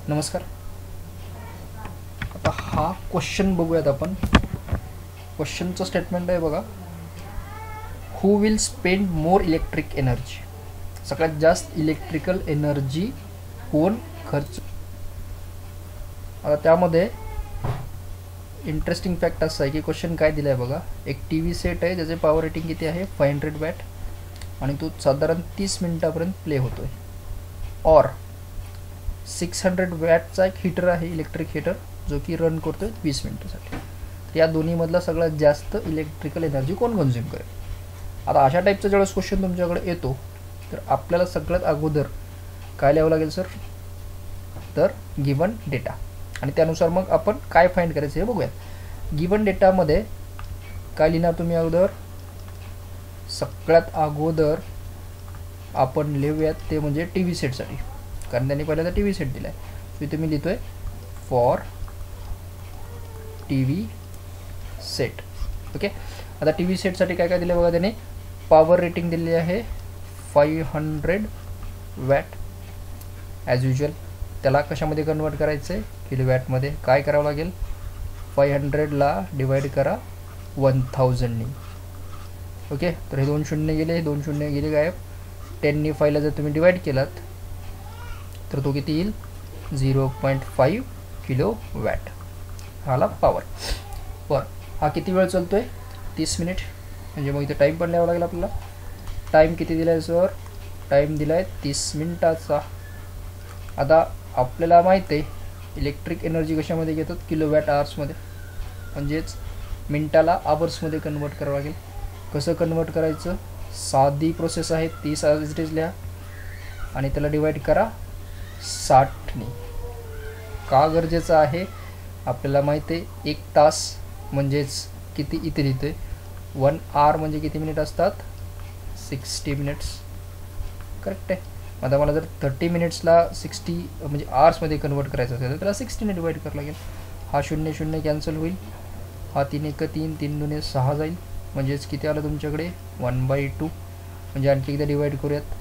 नमस्कार. आता हा क्वेश्चन बघूयात आपण. क्वेश्चनचं स्टेटमेंट आहे बघा, who will spend more electric energy. सगळ्यात जास्त इलेक्ट्रिकल एनर्जी कोण खर्च. आता त्यामध्ये इंटरेस्टिंग फॅक्ट असं आहे की क्वेश्चन काय दिलं आहे बघा, एक टी व्ही सेट आहे ज्याचे पॉवर रेटिंग किती आहे 500 वॅट आणि तो साधारण 30 मिनिटापर्यंत प्ले होतो आहे. और 600 वॅटचा एक हीटर आहे, इलेक्ट्रिक हीटर, जो की रन करतो आहे 20 मिनिटासाठी. तर या दोन्हीमधला सगळ्यात जास्त इलेक्ट्रिकल एनर्जी कोण कन्झ्युम करेल. आता अशा टाईपचा ज्यावेळेस क्वेश्चन तुमच्याकडे येतो तर आपल्याला सगळ्यात अगोदर काय लिहावं लागेल सर, तर गिवन डेटा, आणि त्यानुसार मग आपण काय फाइंड करायचं हे बघूयात. गिवन डेटामध्ये काय लिहिणार तुम्ही अगोदर, सगळ्यात अगोदर आपण लिहूयात ते म्हणजे टी व्ही सेटसाठी, कारण त्यांनी पहिल्यांदा टी व्ही सेट दिला आहे. इथे मी लिहितोय for T V set. Okay. आता टी व्ही सेटसाठी काय काय दिलं बघा, त्याने पॉवर रेटिंग दिलेली आहे 500 वॅट. ॲज युजल त्याला कशामध्ये कन्वर्ट करायचं आहे, किलोवॅटमध्ये. काय करावं लागेल, 500ला डिवाइड करा 1000नी. ओके. तर हे 2 शून्य गेले, 2 शून्य गेले गायब. 10नी 5ला जर तुम्ही डिवाइड केलात तर तो किती येईल, 0.5 किलोवॅट हाला पॉवर. बरं, हा किती वेळ चालतो आहे, 30 मिनिट. म्हणजे मग इथे टाईम पण लिहावं लागेल आपल्याला. टाईम किती दिला आहे सर, टाईम दिला आहे 30 मिनिटाचा. आता आपल्याला माहीत आहे इलेक्ट्रिक एनर्जी कशामध्ये घेतात, किलोवॅट आवर्समध्ये, म्हणजेच मिनटाला आवर्समध्ये कन्वर्ट करावं लागेल. कसं कन्वर्ट करायचं, साधी प्रोसेस आहे, 30 ॲज लिहा आणि त्याला डिवाइड करा 60नी. का गरजेचं आहे, आपल्याला माहीत आहे 1 तास म्हणजेच किती इथे लिहितोय, 1 आवर म्हणजे किती मिनिट असतात, 60 मिनिट्स. करेक्ट आहे. आता मला जर 30 मिनिट्सला 60 म्हणजे आवर्समध्ये कन्वर्ट करायचं असेल तर त्याला 60ने डिवाइड करावं लागेल. हा 0 0 कॅन्सल होईल, हा 3 1 3, 3 2 6 जाईल, म्हणजेच किती आलं तुमच्याकडे 1/2. म्हणजे आणखी एकदा डिवाइड करूयात,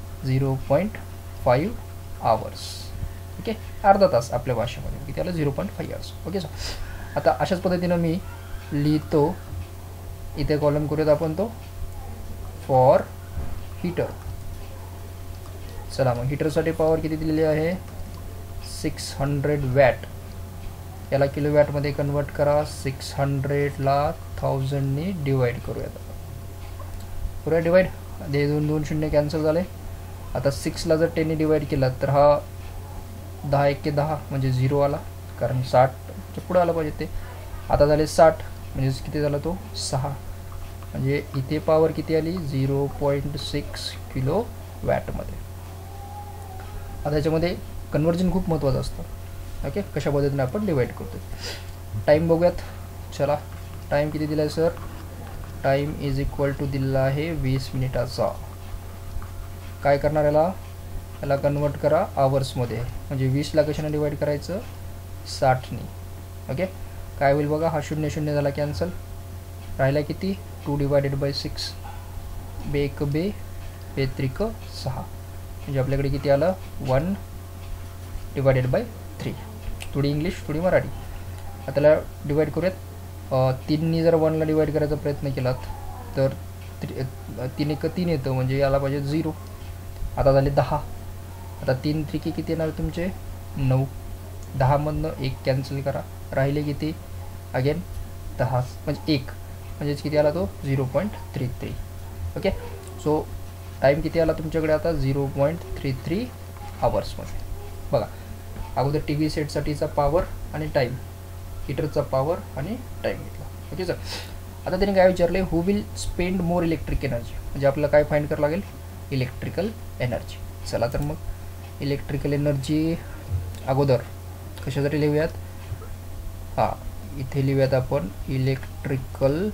0.5 आवर्स. ओके. अर्धा तास आपल्या भाषेमध्ये किती आलं, 0.5 आवर्स. Okay sir. आता अशाच पद्धतीनं मी लिहितो, इथे कॉलम करूयात आपण तो फॉर हीटर. चला मग हीटरसाठी पॉवर किती दिलेली आहे, 600 वॅट. याला किलोवॅटमध्ये कन्वर्ट करा, 600ला 1000नी डिवाइड करूयात. करूया डिवाइड, 2 2 शून्य कॅन्सल झाले. आता 6ला जर 10नी डिवाइड केला तर हा 10 1 10 म्हणजे 0 आला, कारण 60च्या पुढे आलं पाहिजे ते. आता झाले 60 म्हणजे किती झाला तो 6, म्हणजे इथे पॉवर किती आली 0.6 किलोवॅटमध्ये. आता याच्यामध्ये कन्वर्जन खूप महत्त्वाचं असतं. ओके. कशा पद्धतीने आपण डिवाइड करतो. टाईम बघूयात. चला, टाईम किती दिला आहे sir, time is equal to दिला आहे 20 मिनिटाचा. काय करणार याला कन्वर्ट करा आवर्समध्ये, म्हणजे 20ला कशाने डिवाइड करायचं, 60नी. ओके. काय होईल बघा, हा 0 0 झाला कॅन्सल, राहिला किती 2 डिवायडेड बाय 6, बेक बे बेत्रिक 6, म्हणजे आपल्याकडे किती आलं 1 डिवायडेड बाय 3. थोडी इंग्लिश थोडी मराठी. आता त्याला डिवाइड करूयात. 3नी जर 1ला डिवाइड करायचा प्रयत्न केलात तर 3 1 3 येतं, म्हणजे याला पाहिजे 0. आता झाले 10. आता 3 त्रिकी किती येणार तुमचे 9. 10मधनं 1 कॅन्सल करा, राहिले किती अगेन 10, म्हणजे 1, म्हणजेच किती आला तो 0.33. ओके. सो टाईम किती आला तुमच्याकडे आता 0.33 आवर्समध्ये. बघा, अगोदर टी व्ही सेटसाठीचा पॉवर आणि टाईम, हीटरचा पॉवर आणि टाईम घेतला. Okay sir. आता त्यांनी काय विचारले, who will spend more electric energy, म्हणजे आपल्याला काय फाइंड करावं लागेल, इलेक्ट्रिकल एनर्जी. चला तर मग इलेक्ट्रिकल एनर्जी अगोदर कशासाठी लिहूयात, हां इथे लिहूयात आपण electrical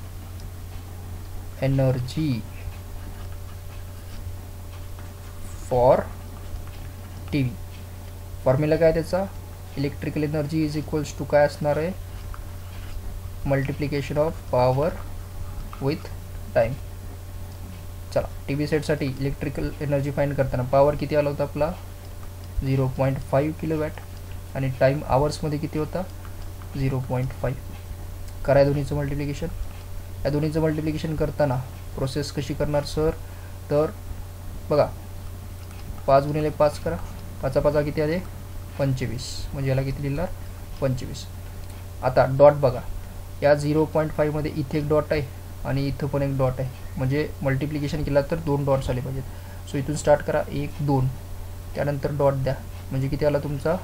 energy for T V. Formula काय त्याचा, electrical energy is equals to काय असणार आहे, multiplication of power with time. चला, टी व्ही सेटसाठी इलेक्ट्रिकल एनर्जी फाइंड करताना पॉवर किती आला होता आपला 0.5 किलोवॅट आणि टाईम आवर्समध्ये किती होता 0.5. करा दोन्हीचं मल्टिप्लिकेशन. या दोन्हीचं मल्टिप्लिकेशन करताना प्रोसेस कशी करणार सर, तर बघा 5 गुणिले 5 करा, 5 5 किती आले 25, म्हणजे याला किती लिहिणार 25. आता डॉट बघा, या 0.5 मध्ये इथे एक डॉट आहे आणि इथं पण एक डॉट आहे, म्हणजे मल्टिप्लिकेशन केला तर 2 डॉट्स आले पाहिजेत. सो इथून स्टार्ट करा 1 2, त्यानंतर डॉट द्या, म्हणजे किती आला तुमचा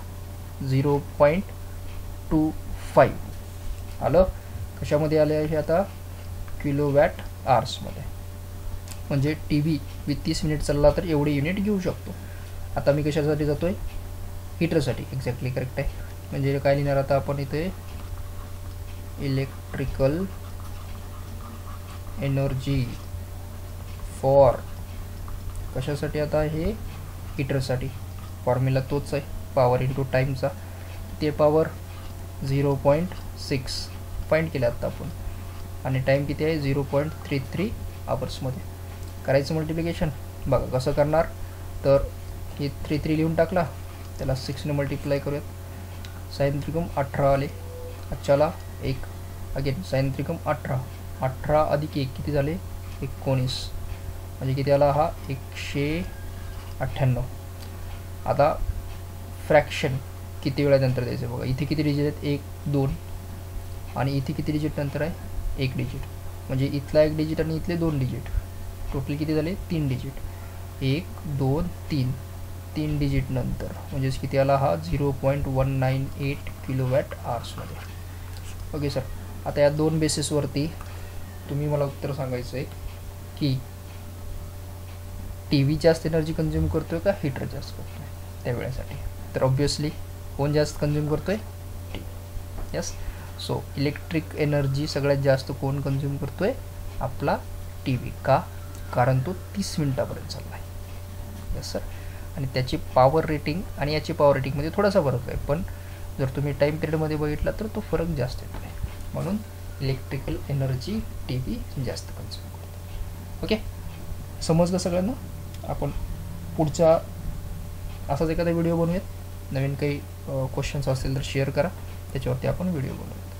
0.25 आलं. कशामध्ये आले आहे आता किलोवॅट आवर्समध्ये, म्हणजे टी व्ही विथ 30 मिनिट चालला तर एवढे युनिट घेऊ शकतो. आता मी कशासाठी जातो आहे हीटरसाठी. एक्झॅक्टली करेक्ट आहे. म्हणजे काय लिहिणार आता आपण इथे इलेक्ट्रिकल एनर्जी फॉर कशासाठी आता हे हीटरसाठी. फॉर्म्युला तोच आहे पॉवर इंटू टाईमचा. ते पॉवर 0.6 फाइंड केलं आता आपण आणि टाईम किती आहे 0.33 आवर्समध्ये. करायचं मल्टिप्लिकेशन बघा कसं करणार, तर हे 33 लिहून टाकला, त्याला 6ने मल्टिप्लाय करूयात. साइन त्रिकम 18 आले. अच्छाला 1 अगेन साइन त्रिकम 18, 18 अधिक 1 किती झाले 19, म्हणजे किती आला हा 198. आता फ्रॅक्शन किती वेळानंतर द्यायचं बघा, इथे किती डिजिट आहेत 1 2 आणि इथे किती डिजिट नंतर आहे 1 डिजिट, म्हणजे इथला 1 डिजिट आणि इथले 2 डिजिट, टोटल किती झाले 3 डिजिट. 1 2 3, 3 डिजिट नंतर म्हणजेच किती आला हा 0.198 किलोवॅट आवर्समध्ये. Okay sir. आता या 2 बेसिसवरती तुम्ही मला उत्तर सांगायचं आहे की टी व्ही जास्त एनर्जी कंझ्युम करतोय का हीटर जास्त करतोय त्या वेळेसाठी. तर ऑब्वियसली कोण जास्त कंझ्युम करतोय T V. Yes. So electric energy सगळ्यात जास्त कोण कंझ्युम करतोय आपला टी व्ही. का, कारण तो 30 मिनिटापर्यंत चालला आहे. Yes sir. आणि त्याची पॉवर रेटिंग आणि याची पॉवर रेटिंगमध्ये थोडासा फरक आहे, पण जर तुम्ही टाईम पिरियडमध्ये बघितला तर तो फरक जास्त येतो आहे. म्हणून इलेक्ट्रिकल एनर्जी टी व्ही जास्त कंझ्युम करतो. ओके, समजलं सगळ्यांना. आपण पुढचा असाच एखादा व्हिडिओ बनवूयात. नवीन काही क्वेश्चन्स असतील तर शेअर करा, त्याच्यावरती आपण व्हिडिओ बनवूया.